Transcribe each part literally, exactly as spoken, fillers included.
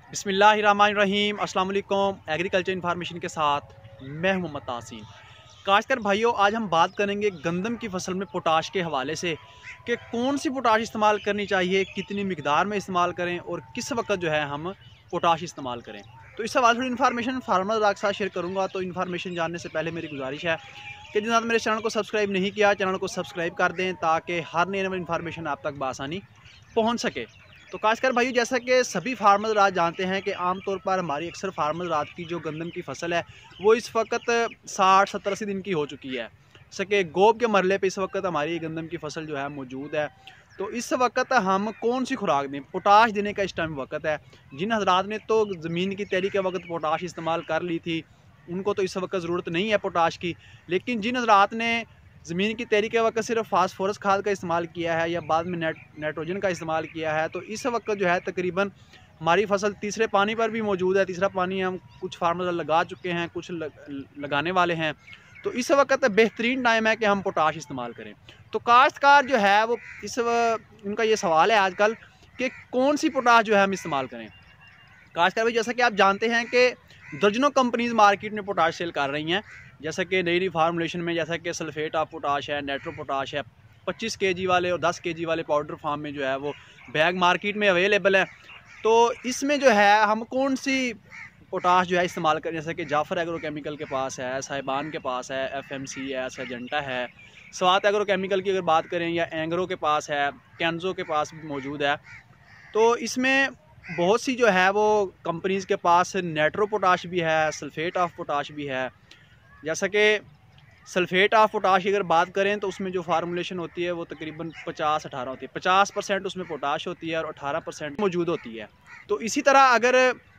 बिस्मिल्लाहिर्रहमानिर्रहीम। अस्सलाम वालेकुम। एग्रीकल्चर इन्फॉर्मेशन के साथ मैं हूं मोहम्मद तासीन। काश्तकार भाइयों, आज हम बात करेंगे गंदम की फसल में पोटाश के हवाले से कि कौन सी पोटाश इस्तेमाल करनी चाहिए, कितनी मिकदार में इस्तेमाल करें और किस वक्त जो है हम पोटाश इस्तेमाल करें। तो इस सवाल थोड़ी इन्फॉर्मेशन फार्मर के साथ शेयर करूँगा। तो इन्फॉर्मेशन जानने से पहले मेरी गुजारिश है कि जिन्होंने मेरे चैनल को सब्सक्राइब नहीं किया, चैनल को सब्सक्राइब कर दें ताकि हर नई नई इन्फॉर्मेशन आप तक बआसानी पहुँच सके। तो खासकर भाई, जैसा कि सभी फार्मर रात जानते हैं कि आमतौर पर हमारी अक्सर फार्मर रात की जो गंदम की फसल है वो इस वक्त साठ सत्तर अस्सी दिन की हो चुकी है। जैसे कि गोब के मरले पे इस वक्त हमारी गंदम की फसल जो है मौजूद है। तो इस वक्त हम कौन सी खुराक दें, पोटाश देने का इस टाइम वक्त है। जिन हजरात ने तो ज़मीन की तैयारी के वक्त पोटाश इस्तेमाल कर ली थी उनको तो इस वक्त ज़रूरत नहीं है पोटाश की, लेकिन जिन हजरात ने ज़मीन की तैयारी के वक्त सिर्फ फास्फोरस खाद का इस्तेमाल किया है या बाद में नेट नाइट्रोजन का इस्तेमाल किया है, तो इस वक्त जो है तकरीबन हमारी फसल तीसरे पानी पर भी मौजूद है। तीसरा पानी हम कुछ फार्मर लगा चुके हैं, कुछ लग, लगाने वाले हैं। तो इस वक्त बेहतरीन टाइम है कि हम पोटाश इस्तेमाल करें। तो काश्तकार जो है वो इस उनका ये सवाल है आजकल कि कौन सी पोटाश जो है हम इस्तेमाल करें। काश्तकार भाई, जैसा कि आप जानते हैं कि दर्जनों कंपनीज मार्केट में पोटाश सेल कर रही हैं। जैसा कि नई नई फार्मूलेशन में जैसा कि सल्फेट ऑफ पोटाश है, नाइट्रो पोटाश है, पच्चीस केजी वाले और दस केजी वाले पाउडर फार्म में जो है वो बैग मार्केट में अवेलेबल है। तो इसमें जो है हम कौन सी पोटाश जो है इस्तेमाल करें, जैसे कि जाफर एग्रो केमिकल के पास है, साहिबान के पास है, एफ एम सी है, सजेंटा है, स्वात एग्रो केमिकल की अगर बात करें या एंग्रो के पास है, कैंजो के पास भी मौजूद है। तो इसमें बहुत सी जो है वो कंपनीज़ के पास नाइट्रो पोटाश भी है, सल्फेट ऑफ पोटाश भी है। जैसा कि सल्फेट ऑफ पोटाश की अगर बात करें तो उसमें जो फार्मूलेशन होती है वो तकरीबन पचास अठारह होती है। पचास परसेंट उसमें पोटाश होती है और अठारह परसेंट मौजूद होती है। तो इसी तरह अगर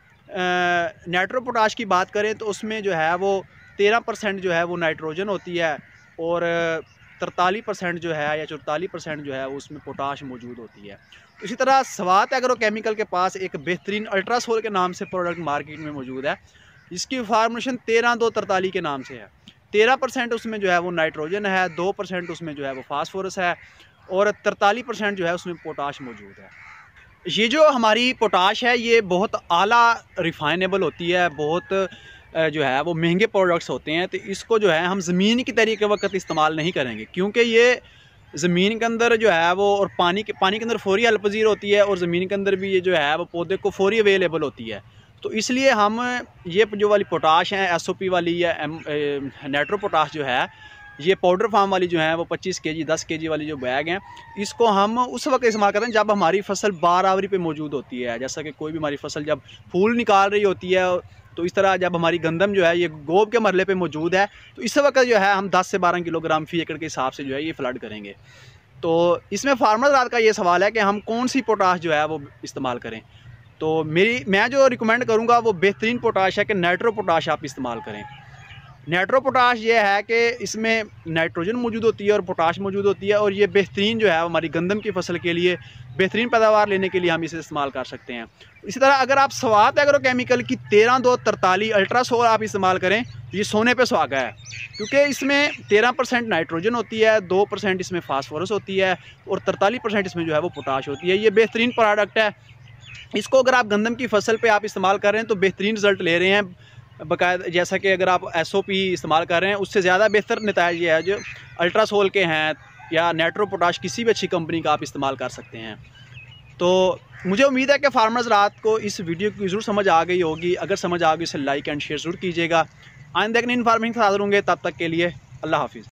नाइट्रो पोटाश की बात करें तो उसमें जो है वो तेरह परसेंट जो है वो नाइट्रोजन होती है और तरतालीस परसेंट जो है या चौतालीस परसेंट जो है वो उसमें पोटाश मौजूद होती है। तो इसी तरह स्वात एग्रो केमिकल के पास एक बेहतरीन अल्ट्रासोल के नाम से प्रोडक्ट मार्केट में मौजूद है। इसकी फार्मूलेशन तेरह दो तरतालीस के नाम से है। तेरह परसेंट उसमें जो है वो नाइट्रोजन है, दो परसेंट उसमें जो है वो फास्फोरस है और तरतालीस परसेंट जो है उसमें पोटाश मौजूद है। ये जो हमारी पोटाश है ये बहुत आला रिफाइनेबल होती है, बहुत जो है वो महंगे प्रोडक्ट्स होते हैं। तो इसको जो है हम ज़मीन की तैयारी के वक्त इस्तेमाल नहीं करेंगे, क्योंकि ये ज़मीन के अंदर जो है वो और पानी के पानी के अंदर फौरी हलपजीर होती है और ज़मीन के अंदर भी ये जो है वो पौधे को फौरी अवेलेबल होती है। तो इसलिए हम ये जो वाली पोटाश है एस ओ पी वाली या एम नाइट्रो पोटाश जो है ये पाउडर फार्म वाली जो है वो पच्चीस केजी दस केजी वाली जो बैग हैं, इसको हम उस वक्त इस्तेमाल करते हैं जब हमारी फसल बारहवरी पे मौजूद होती है। जैसा कि कोई भी हमारी फसल जब फूल निकाल रही होती है, तो इस तरह जब हमारी गंदम जो है ये गोब के मरले पे मौजूद है तो इस वक्त जो है हम दस से बारह किलोग्राम फी एकड़ के हिसाब से जो है ये फ्लड करेंगे। तो इसमें फार्मर रात का ये सवाल है कि हम कौन सी पोटाश जो है वो इस्तेमाल करें। तो मेरी मैं जो रिकमेंड करूंगा वो बेहतरीन पोटाश है कि नाइट्रो पोटाश आप इस्तेमाल करें। नाइट्रो पोटाश ये है कि इसमें नाइट्रोजन मौजूद होती है और पोटाश मौजूद होती है और ये बेहतरीन जो है हमारी गंदम की फसल के लिए बेहतरीन पैदावार लेने के लिए हम इसे इस्तेमाल कर सकते हैं। इसी तरह अगर आप स्वात एग्रो केमिकल की तेरह दो तरतालीस अल्ट्रासोल आप इस्तेमाल करें तो ये सोने पे सुहागा है, क्योंकि इसमें तेरह परसेंट नाइट्रोजन होती है, दो परसेंट इसमें फास्फोरस होती है और तरतालीस परसेंट इसमें जो है वो पोटाश होती है। ये बेहतरीन प्रोडक्ट है। इसको अगर आप गंदम की फसल पे आप इस्तेमाल कर रहे हैं तो बेहतरीन रिजल्ट ले रहे हैं बाकायदा। जैसा कि अगर आप एस ओ पी इस्तेमाल कर रहे हैं उससे ज़्यादा बेहतर नतीजे ये है जो अल्ट्रासोल के हैं या नाइट्रो पोटाश किसी भी अच्छी कंपनी का आप इस्तेमाल कर सकते हैं। तो मुझे उम्मीद है कि फार्मर्स रात को इस वीडियो की ज़रूर समझ आ गई होगी। अगर समझ आ गई इसे लाइक एंड शेयर ज़रूर कीजिएगा। आइंदा एक नई इन्फॉर्मेशन के साथ रहूँगे, तब तक के लिए अल्लाह हाफिज़।